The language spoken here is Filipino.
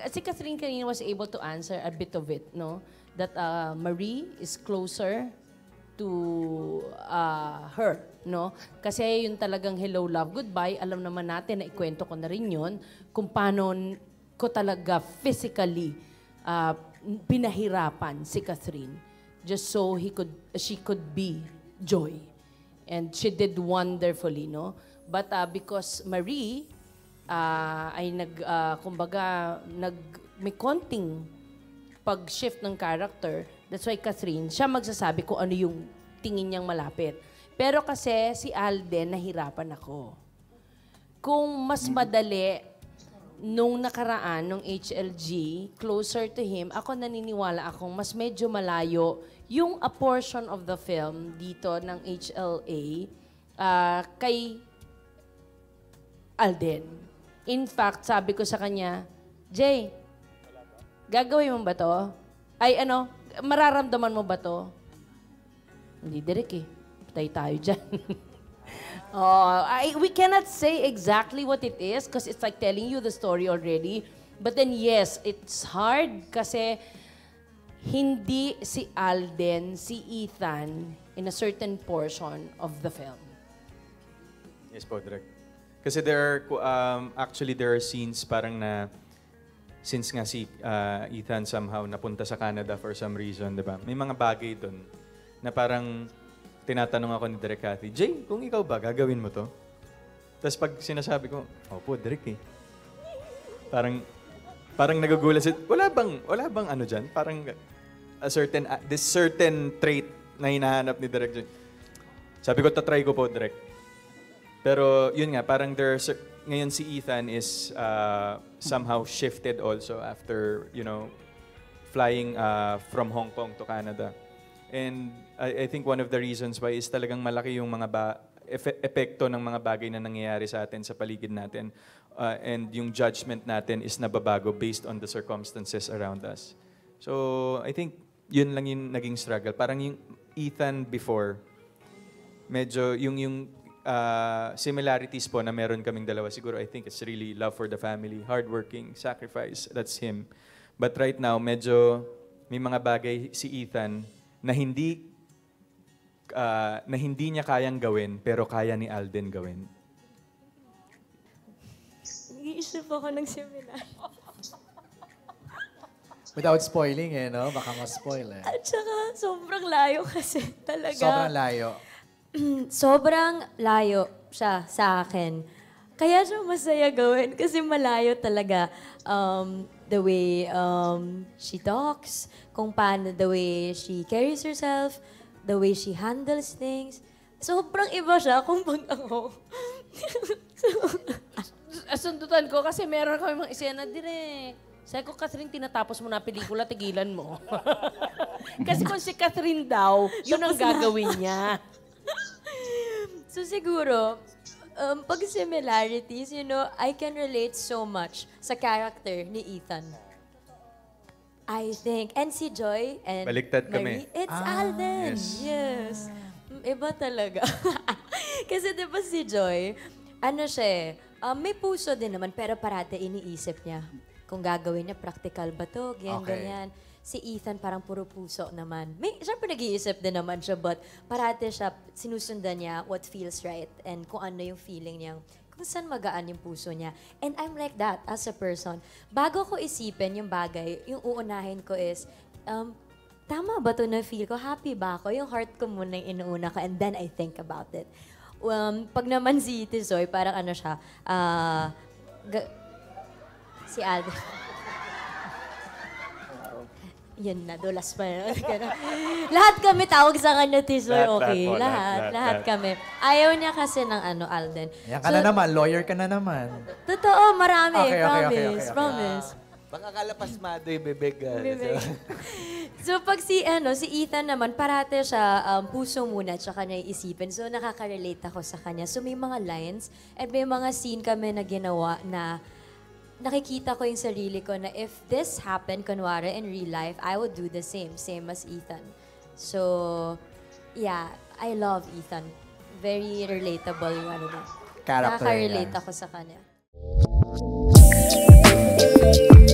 si Kathryn kanina was able to answer a bit of it, no? That Marie is closer to her, no? Kasi yung talagang hello, love, goodbye, alam naman natin na ikwento ko na rin yun kung paano ko talaga physically pinahirapan si Kathryn just so she could be Joy. And she did wonderfully, no? But because Marie ay may konting pag-shift ng character, that's why Kathryn, siya magsasabi kung ano yung tingin niyang malapit. Pero kasi si Alden, nahirapan ako. Kung mas madali nung nakaraan, nung HLG, closer to him, ako naniniwala akong mas medyo malayo yung a portion of the film dito ng HLA kay Alden. In fact, sabi ko sa kanya, Jay, gagawin mo ba to? Ay ano, mararamdaman mo ba to? Hindi, Derek eh. Patay tayo dyan. We cannot say exactly what it is because it's like telling you the story already. But then yes, it's hard kasi hindi si Alden, si Ethan in a certain portion of the film. Yes po, Direk. Kasi actually there are scenes parang na, since nga si Ethan somehow napunta sa Canada for some reason, di ba? May mga bagay doon na parang tinatanong ako ni Direk Cathy, Jay, kung ikaw ba, gagawin mo to? Tapos pag sinasabi ko, opo, Direk eh. Parang nagugulat siya. Wala bang ano dyan? Parang this certain trait na hinahanap ni Direk. Sabi ko, tatry ko po, Direk. Pero yun nga, parang ngayon si Ethan is somehow shifted also after, flying from Hong Kong to Canada. And I think one of the reasons why is talagang malaki yung mga epekto ng mga bagay na nangyayari sa atin, sa paligid natin. And yung judgment natin is nababago based on the circumstances around us. So I think yun lang yung naging struggle. Parang yung Ethan before, medyo yung similarities po na meron kaming dalawa. Siguro I think it's really love for the family, hardworking, sacrifice, that's him. But right now, medyo may mga bagay si Ethan na hindi niya kayang gawin, pero kaya ni Alden gawin. Nag-iisip ako ng seminar. Without spoiling no? Baka ma-spoil At saka, sobrang layo kasi talaga. Sobrang layo. Sobrang layo siya sa akin. Kaya siya masaya gawin kasi malayo talaga. The way she talks, kung paano the way she carries herself, the way she handles things. Sobrang iba siya kung pag ako. Sundutan ko kasi meron kami mga eksena direct. Sabi ko, Kathryn, tinatapos mo na pelikula, tigilan mo. Kasi kung si Kathryn daw, yun ang gagawin niya. So siguro, pag similarities, I can relate so much sa character ni Ethan. I think. And si Joy and Baliktad Marie, kami. it's Alden. Yes. Iba talaga. Kasi di ba si Joy, siya may puso din naman, pero parate iniisip niya. Kung gagawin niya, practical ba to? Ganyan. Si Ethan parang puro puso naman. Siyempre nag-iisip din naman siya, but parate siya, sinusundan niya what feels right and kung ano yung feeling niya, kung saan magaan yung puso niya. And I'm like that as a person. Bago ko isipin yung bagay, yung uunahin ko is, tama ba to na feel ko? Happy ba ako? Yung heart ko muna yung inuuna ko and then I think about it. Pag naman si Tizoy, parang siya, si Alden. Yan na, dulas pa. Lahat kami tawag sa kanya, Tizoy, okay. Lahat kami. Ayaw niya kasi ng Alden. Yan ka na naman, lawyer ka na naman. Totoo, marami. Okay. Promise. Baka kalapasmado yung bibig. So pag si Ethan naman, parate siya puso muna tsaka niya iisipin. So nakaka-relate ako sa kanya. So may mga lines at may mga scene kami na ginawa na nakikita ko yung sarili ko na if this happened, kunwari, in real life, I would do the same as Ethan. So, yeah, I love Ethan. Very relatable yung character. Nakaka-relate ako sa kanya.